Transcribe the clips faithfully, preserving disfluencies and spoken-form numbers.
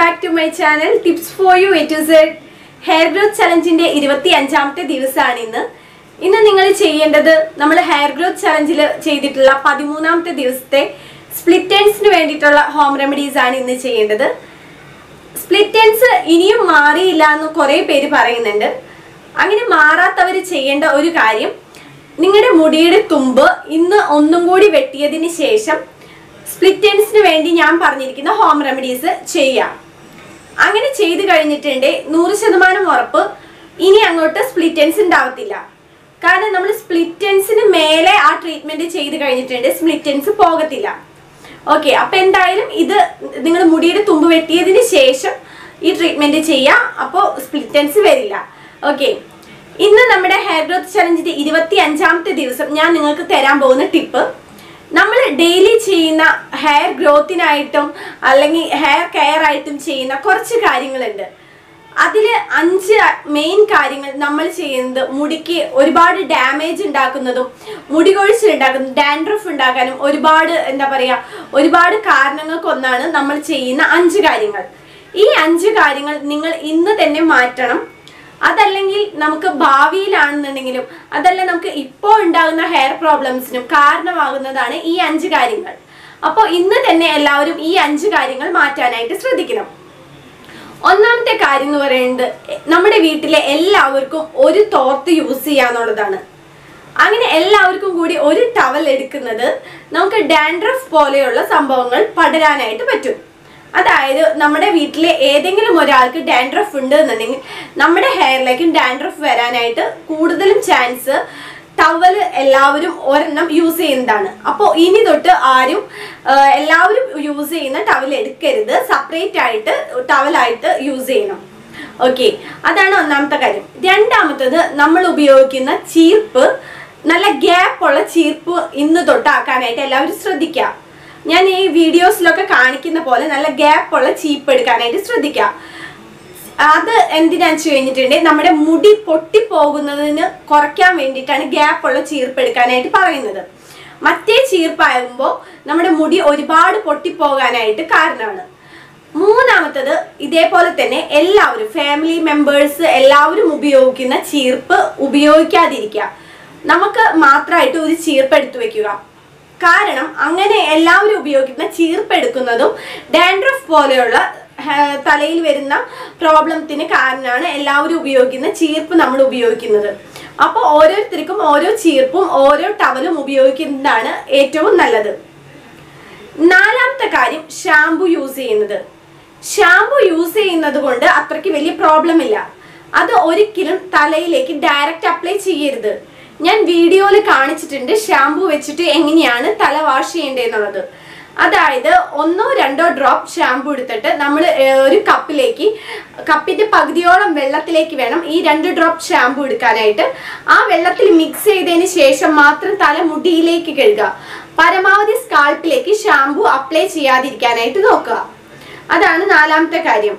back to my channel Tips for You A to Z Hair Growth Challenge ന്റെ ഇരുപത്തിയഞ്ചാമത്തെ ദിവസമാണ് ഇന്ന്. ഇന്ന് നിങ്ങൾ ചെയ്യേണ്ടത് നമ്മൾ ഹെയർ ഗ്രോത്ത് ചലഞ്ചിൽ ചെയ്തിട്ടുള്ള പതിമൂന്നാമത്തെ ദിവസത്തെ സ്പ്ലിറ്റ് എൻഡ്സിന് വേണ്ടിയിട്ടുള്ള ഹോം റെമഡീസ് ആണ് ഇന്ന് ചെയ്യേണ്ടത്. സ്പ്ലിറ്റ് എൻഡ്സ് ഇനിയും മാറിയില്ല എന്ന് കുറേ പേര് പറയുന്നുണ്ട്. അങ്ങനെ മാറാത്തവർ ചെയ്യേണ്ട ഒരു കാര്യം, നിങ്ങളുടെ മുടിയുടെ തുമ്പ് ഇന്ന് ഒന്നും കൂടി വെട്ടിയതിന് ശേഷം സ്പ്ലിറ്റ് എൻഡ്സിന് വേണ്ടി ഞാൻ പറഞ്ഞിരിക്കുന്ന ഹോം റെമഡീസ് ചെയ്യാം. അങ്ങനെ ചെയ്തു കഴിഞ്ഞിട്ടുണ്ട് നൂറ് ശതമാനം ഉറപ്പ് ഇനി അങ്ങോട്ട് സ്പ്ലിറ്റ് എൻഡ്സ് ഉണ്ടാവത്തില്ല. കാരണം നമ്മൾ സ്പ്ലിറ്റ് എൻഡ്സിന് മേലെ ആ ട്രീറ്റ്മെന്റ് ചെയ്ത് കഴിഞ്ഞിട്ടുണ്ട്, സ്പ്ലിറ്റ് എൻഡ്സ് പോകത്തില്ല. ഓക്കെ, അപ്പൊ എന്തായാലും ഇത് നിങ്ങൾ മുടിയുടെ തുമ്പ് വെട്ടിയതിന് ശേഷം ഈ ട്രീറ്റ്മെന്റ് ചെയ്യാം, അപ്പോൾ സ്പ്ലിറ്റ് എൻഡ്സ് വരില്ല. ഓക്കെ, ഇന്ന് നമ്മുടെ ഹെയർ ഗ്രോത്ത് ചലഞ്ചിന്റെ ഇരുപത്തി അഞ്ചാമത്തെ ദിവസം ഞാൻ നിങ്ങൾക്ക് തരാൻ പോകുന്ന ടിപ്പ്, നമ്മൾ ഡെയിലി ചെയ്യുന്ന ഹെയർ ഗ്രോത്തിനായിട്ടും അല്ലെങ്കിൽ ഹെയർ കെയർ ആയിട്ടും ചെയ്യുന്ന കുറച്ച് കാര്യങ്ങളുണ്ട്. അതിൽ അഞ്ച് മെയിൻ കാര്യങ്ങൾ നമ്മൾ ചെയ്യുന്നത് മുടിക്ക് ഒരുപാട് ഡാമേജ് ഉണ്ടാക്കുന്നതും മുടി കൊഴിച്ചിൽ ഉണ്ടാക്കുന്നതും ഡാൻഡ്രഫ് ഉണ്ടാക്കാനും ഒരുപാട് എന്താ പറയുക ഒരുപാട് കാരണങ്ങൾക്കൊന്നാണ് നമ്മൾ ചെയ്യുന്ന അഞ്ച് കാര്യങ്ങൾ. ഈ അഞ്ച് കാര്യങ്ങൾ നിങ്ങൾ ഇന്ന് തന്നെ മാറ്റണം. അതല്ലെങ്കിൽ നമുക്ക് ഭാവിയിലാണെന്നുണ്ടെങ്കിലും അതല്ല നമുക്ക് ഇപ്പോൾ ഉണ്ടാകുന്ന ഹെയർ പ്രോബ്ലംസിനും കാരണമാകുന്നതാണ് ഈ അഞ്ച് കാര്യങ്ങൾ. അപ്പോൾ ഇന്ന് തന്നെ എല്ലാവരും ഈ അഞ്ച് കാര്യങ്ങൾ മാറ്റാനായിട്ട് ശ്രദ്ധിക്കണം. ഒന്നാമത്തെ കാര്യം എന്ന് പറയുന്നത്, നമ്മുടെ വീട്ടിലെ എല്ലാവർക്കും ഒരു തോർത്ത് യൂസ് ചെയ്യാന്നുള്ളതാണ്. അങ്ങനെ എല്ലാവർക്കും കൂടി ഒരു ടവൽ എടുക്കുന്നത് നമുക്ക് ഡാൻഡ്രഫ് പോലെയുള്ള സംഭവങ്ങൾ പടരാനായിട്ട് പറ്റും. അതായത് നമ്മുടെ വീട്ടിലെ ഏതെങ്കിലും ഒരാൾക്ക് ഡാൻഡ്രഫ് ഉണ്ട് എന്നുണ്ടെങ്കിൽ നമ്മുടെ ഹെയറിലേക്കും ഡാൻഡ്രഫ് വരാനായിട്ട് കൂടുതലും ചാൻസ് ടവൽ എല്ലാവരും ഒരെണ്ണം യൂസ് ചെയ്യുന്നതാണ്. അപ്പോൾ ഇനി തൊട്ട് ആരും എല്ലാവരും യൂസ് ചെയ്യുന്ന ടവൽ എടുക്കരുത്, സെപ്പറേറ്റ് ആയിട്ട് ടവലായിട്ട് യൂസ് ചെയ്യണം. ഓക്കെ, അതാണ് ഒന്നാമത്തെ കാര്യം. രണ്ടാമത്തത്, നമ്മൾ ഉപയോഗിക്കുന്ന ചീർപ്പ് നല്ല ഗ്യാപ്പുള്ള ചീർപ്പ് ഇന്ന് തൊട്ടാക്കാനായിട്ട് എല്ലാവരും ശ്രദ്ധിക്കുക. ഞാൻ ഈ വീഡിയോസിലൊക്കെ കാണിക്കുന്ന പോലെ നല്ല ഗ്യാപ്പുള്ള ചീപ്പ് എടുക്കാനായിട്ട് ശ്രദ്ധിക്കുക. അത് എന്തിനാന്ന് വെച്ച് കഴിഞ്ഞിട്ടുണ്ടെങ്കിൽ നമ്മുടെ മുടി പൊട്ടിപ്പോകുന്നതിന് കുറയ്ക്കാൻ വേണ്ടിയിട്ടാണ് ഗ്യാപ്പുള്ള ചീർപ്പ് എടുക്കാനായിട്ട് പറയുന്നത്. മറ്റേ ചീർപ്പാകുമ്പോൾ നമ്മുടെ മുടി ഒരുപാട് പൊട്ടിപ്പോകാനായിട്ട് കാരണമാണ്. മൂന്നാമത്തത്, ഇതേപോലെ തന്നെ എല്ലാവരും ഫാമിലി മെമ്പേഴ്സ് എല്ലാവരും ഉപയോഗിക്കുന്ന ചീർപ്പ് ഉപയോഗിക്കാതിരിക്കുക. നമുക്ക് മാത്രമായിട്ട് ഒരു ചീർപ്പ് എടുത്തു വെക്കുക. കാരണം അങ്ങനെ എല്ലാവരും ഉപയോഗിക്കുന്ന ചീർപ്പ് എടുക്കുന്നതും ഡാൻഡ്രഫ് പോലെയുള്ള തലയിൽ വരുന്ന പ്രോബ്ലത്തിന് കാരണമാണ് എല്ലാവരും ഉപയോഗിക്കുന്ന ചീർപ്പ് നമ്മൾ ഉപയോഗിക്കുന്നത്. അപ്പോൾ ഓരോരുത്തർക്കും ഓരോ ചീർപ്പും ഓരോ ടവലും ഉപയോഗിക്കുന്നതാണ് ഏറ്റവും നല്ലത്. നാലാമത്തെ കാര്യം, ഷാംപൂ യൂസ് ചെയ്യുന്നത്. ഷാംപൂ യൂസ് ചെയ്യുന്നത് കൊണ്ട് അത്രയ്ക്ക് വലിയ പ്രോബ്ലം ഇല്ല. അത് ഒരിക്കലും തലയിലേക്ക് ഡയറക്റ്റ് അപ്ലൈ ചെയ്യരുത്. ഞാൻ വീഡിയോയിൽ കാണിച്ചിട്ടുണ്ട് ഷാംപൂ വെച്ചിട്ട് എങ്ങനെയാണ് തല വാഷ് ചെയ്യേണ്ടതെന്നുള്ളത്. അതായത് ഒന്നോ രണ്ടോ ഡ്രോപ്പ് ഷാംപൂ എടുത്തിട്ട് നമ്മൾ ഒരു കപ്പിലേക്ക് കപ്പിന്റെ പകുതിയോളം വെള്ളത്തിലേക്ക് വേണം ഈ രണ്ട് ഡ്രോപ്പ് ഷാംപൂ എടുക്കാനായിട്ട്. ആ വെള്ളത്തിൽ മിക്സ് ചെയ്തതിന് ശേഷം മാത്രം തല മുടിയിലേക്ക് കഴുകുക. പരമാവധി സ്കാൾപ്പിലേക്ക് ഷാംപൂ അപ്ലൈ ചെയ്യാതിരിക്കാനായിട്ട് നോക്കുക. അതാണ് നാലാമത്തെ കാര്യം.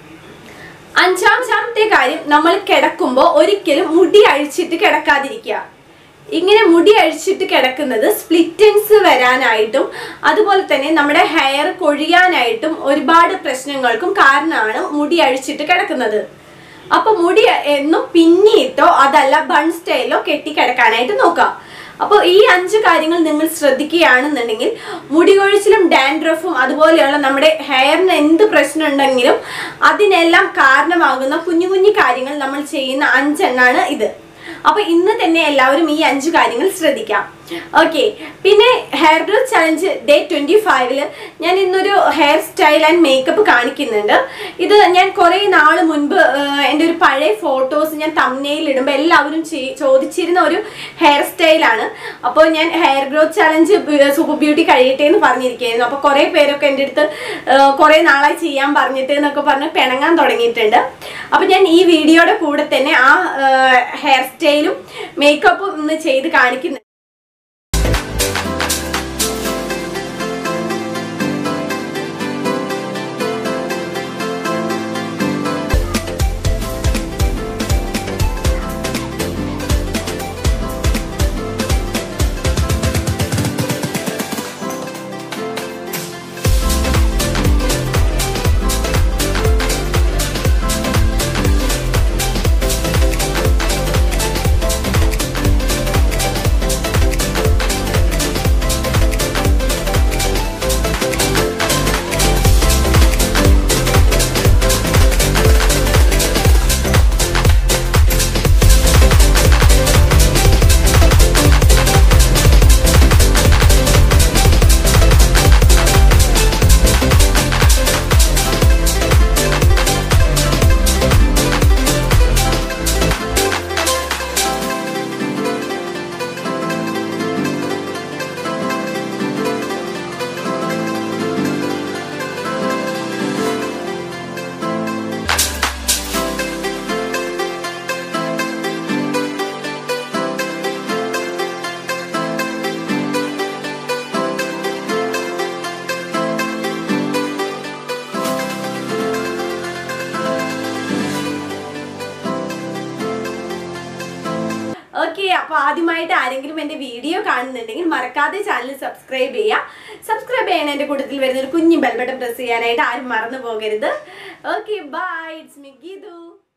അഞ്ചാമത്തെ കാര്യം, നമ്മൾ കിടക്കുമ്പോൾ ഒരിക്കലും മുടി അഴിച്ചിട്ട് കിടക്കാതിരിക്കുക. ഇങ്ങനെ മുടി അഴിച്ചിട്ട് കിടക്കുന്നത് സ്പ്ലിറ്റ് എൻഡ്സ് വരാനായിട്ടും അതുപോലെ തന്നെ നമ്മുടെ ഹെയർ കൊഴിയാനായിട്ടും ഒരുപാട് പ്രശ്നങ്ങൾക്കും കാരണമാണ് മുടി അഴിച്ചിട്ട് കിടക്കുന്നത്. അപ്പോൾ മുടി എന്നും പിന്നിയിട്ടോ അതല്ല ബൺ സ്റ്റൈലോ കെട്ടി കിടക്കാനായിട്ട് നോക്കുക. അപ്പോൾ ഈ അഞ്ച് കാര്യങ്ങൾ നിങ്ങൾ ശ്രദ്ധിക്കുകയാണെന്നുണ്ടെങ്കിൽ മുടി കൊഴിച്ചിലും ഡാൻഡ്രഫും അതുപോലെയുള്ള നമ്മുടെ ഹെയറിന് എന്ത് പ്രശ്നം ഉണ്ടെങ്കിലും അതിനെല്ലാം കാരണമാകുന്ന കുഞ്ഞു കുഞ്ഞു കാര്യങ്ങൾ നമ്മൾ ചെയ്യുന്ന അഞ്ചെണ്ണാണ് ഇത്. അപ്പോൾ ഇന്ന് തന്നെ എല്ലാവരും ഈ അഞ്ച് കാര്യങ്ങൾ ശ്രദ്ധിക്കാം. ഓക്കെ, പിന്നെ hair growth challenge day twenty ഫൈവില് ഞാൻ ഇന്നൊരു ഹെയർ സ്റ്റൈൽ ആൻഡ് മേക്കപ്പ് കാണിക്കുന്നുണ്ട്. ഇത് ഞാൻ കുറേ നാൾ മുൻപ് എൻ്റെ ഒരു പഴയ ഫോട്ടോസ് ഞാൻ തംബ്നെയിൽ ഇടുമ്പോൾ എല്ലാവരും ചോദിച്ചിരുന്ന ഒരു ഹെയർ സ്റ്റൈലാണ്. അപ്പോൾ ഞാൻ hair growth challenge super beauty കഴിയട്ടെ എന്ന് പറഞ്ഞിരിക്കുകയായിരുന്നു. അപ്പോൾ കുറേ പേരൊക്കെ എൻ്റെ അടുത്ത് കുറേ നാളായി ചെയ്യാൻ പറഞ്ഞിട്ട് എന്നൊക്കെ പറഞ്ഞ് പിണങ്ങാൻ തുടങ്ങിയിട്ടുണ്ട്. അപ്പോൾ ഞാൻ ഈ വീഡിയോയുടെ കൂടെ തന്നെ ആ ഹെയർ സ്റ്റൈലും മേക്കപ്പും ഇന്ന് ചെയ്ത് കാണിക്കുന്നു. അപ്പോൾ ആദ്യമായിട്ട് ആരെങ്കിലും എൻ്റെ വീഡിയോ കാണുന്നുണ്ടെങ്കിൽ മറക്കാതെ ചാനൽ സബ്സ്ക്രൈബ് ചെയ്യുക. സബ്സ്ക്രൈബ് ചെയ്യണ എൻ്റെ കൂട്ടത്തിൽ വരുന്ന ഒരു കുഞ്ഞു ബെൽ ബട്ടൺ പ്രസ് ചെയ്യാനായിട്ട് ആരും മറന്നു പോകരുത്. Okay, bye. It's me Geethu.